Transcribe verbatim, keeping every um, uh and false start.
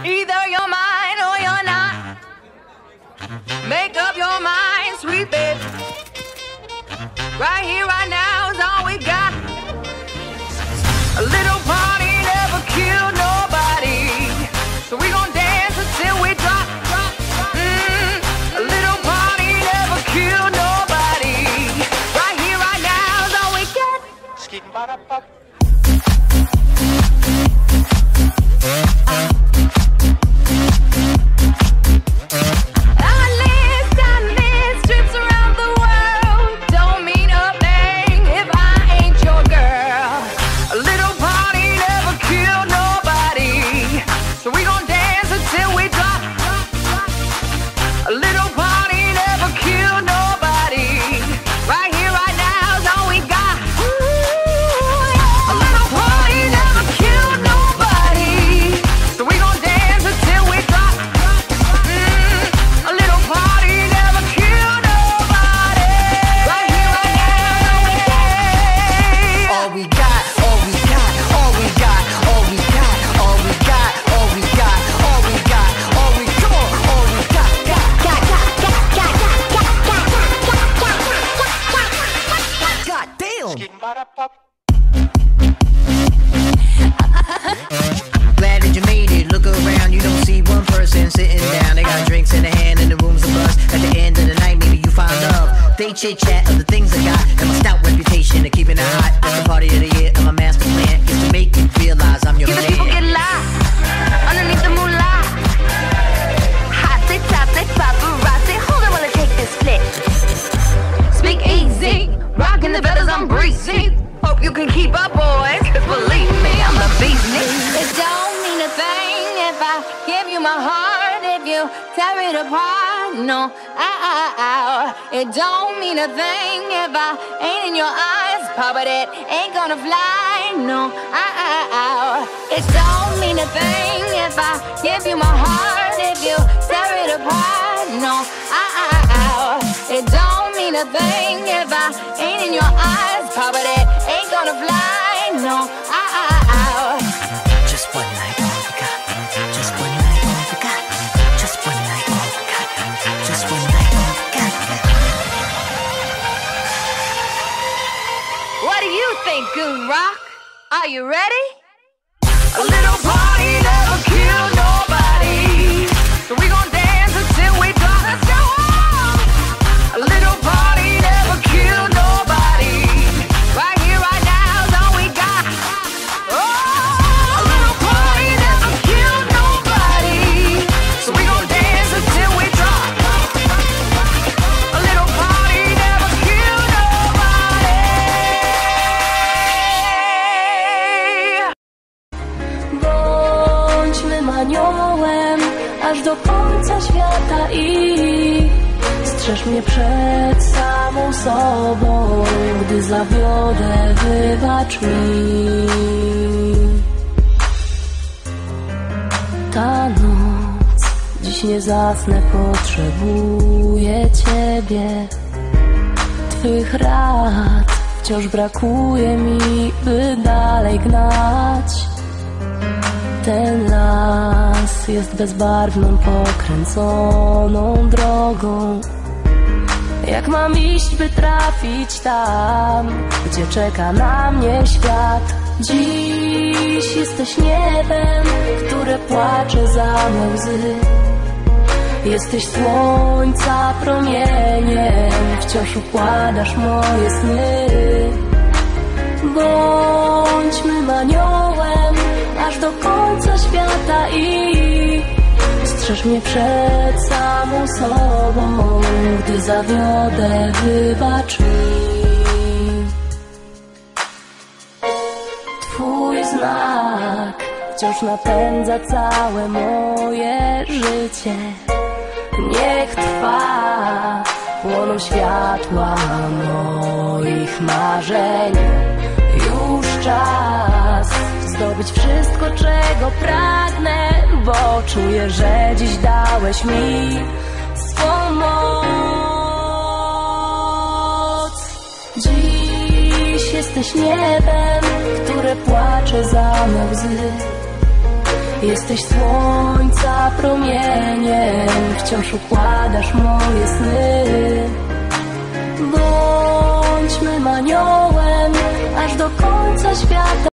Either you're mine or you're not. Make up your mind, sweet baby. Right here, right now is all we got. A little party never killed nobody, so we gon' dance until we drop. Mm, a little party never killed nobody. Right here, right now is all we got. Glad that you made it. Look around, you don't see one person sitting down. They got drinks in their hand and the room's a buzz. At the end of the night, maybe you find love. They chit chat of the things I got and my stout reputation of keeping it hot. It's the party of the year and my master plan is to make you realize I'm your you man. You the people get lost underneath the moolah. Hot, they top, they paparazzi. Hold on while I take this flick. Speak easy, rocking the feathers, I'm breezy. Hope you can keep up, boys, cause believe me, I'm the beast. It don't mean a thing if I give you my heart, if you tear it apart, no, ow, ow, ow. It don't mean a thing if I ain't in your eyes, Papa, that ain't gonna fly, no, ow, ow, ow. It don't mean a thing if I give you my heart, if you tear it apart, no, ow, ow, ow. It don't mean a thing if I ain't in your eyes, Papa, that ain't gonna fly, no, ow, ow, ow. Just one night, all we got. Just one night, all we got. Just one night, all we got. Just one night, all we got. What do you think, Goon Rock? Are you ready? A little party never killed nobody, so we gon' dance until we drop. Let's go on. A little party never killed nobody. Right here, right now is all we got. Oh, a little party never killed nobody, so we gon' dance until we drop. A little party never killed nobody. Bądźmy aniołem aż do końca świata i strzeż mnie przed samą sobą, gdy zawiodę, wybacz mi. Ta noc, dziś nie zasnę, potrzebuję Ciebie. Twych rad wciąż brakuje mi, by dalej gnać. Ten las jest bezbarwną, pokręconą drogą. Jak mam iść, by trafić tam, gdzie czeka na mnie świat? Dziś jesteś niebem, które płacze za me łzy. Jesteś słońca promieniem, wciąż układasz moje sny. Bądźmy aniołem aż do końca świata i strzeż mnie przed samą sobą, gdy zawiodę, wybacz mi. Twój znak wciąż napędza całe moje życie. Niech trwa, płoną światła moich marzeń. Już czas zdobyć wszystko, czego pragnę, bo czuję, że dziś dałeś mi swą moc. Dziś jesteś niebem, które płacze za me łzy. Jesteś słońca promieniem, wciąż układasz moje sny. Bądźmy aniołem aż do końca świata.